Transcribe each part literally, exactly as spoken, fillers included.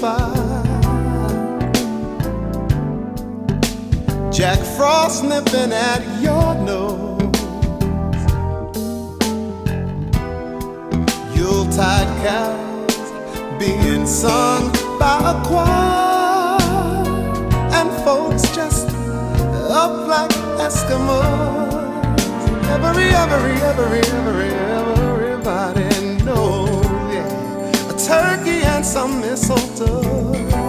fire. Jack Frost nipping at your nose. Yuletide carols being sung by a choir, and folks just up like Eskimos. Every, every, every, every, everybody knows, yeah, a turkey and some mistletoe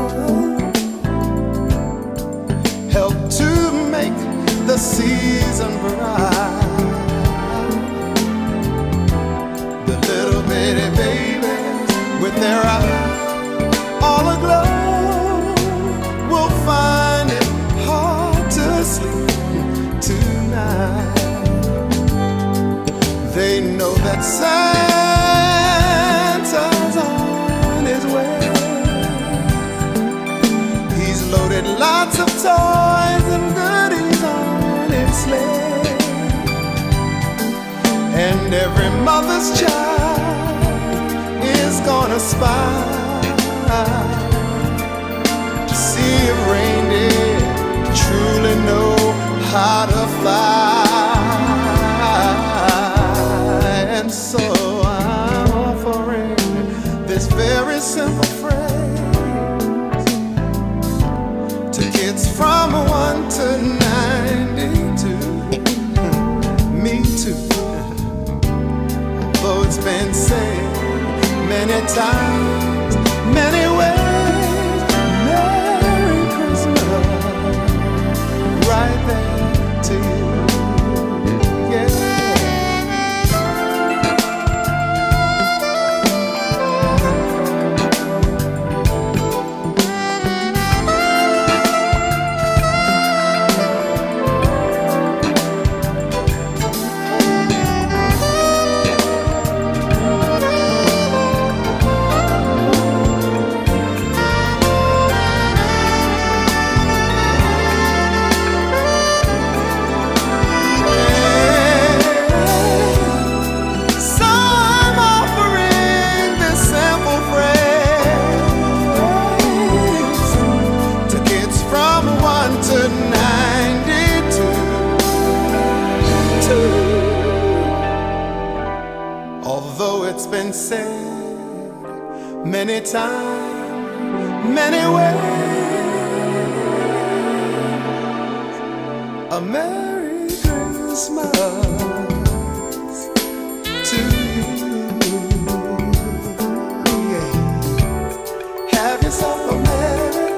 help to make the season bright. The little bitty babies with their eyes all aglow will find it hard to sleep tonight. They know that Santa's on his way. He's loaded lots of toys and goodies on his sleigh, and every mother's child is gonna spy to see if reindeer truly know how to fly. And so I'm offering this very simple phrase to kids from one to ninety-two. Me too. Although it's been said many times, many ways, Merry Christmas, right there to you. Although it's been said many times, many ways, a Merry Christmas to you. Yeah. Have yourself a merry,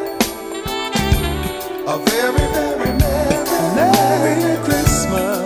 a very, very merry, Merry Christmas.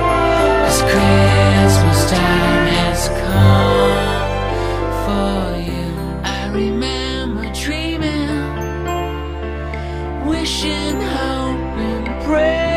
Christmas time has come for you. am I dreaming? Wishing, hoping, praying.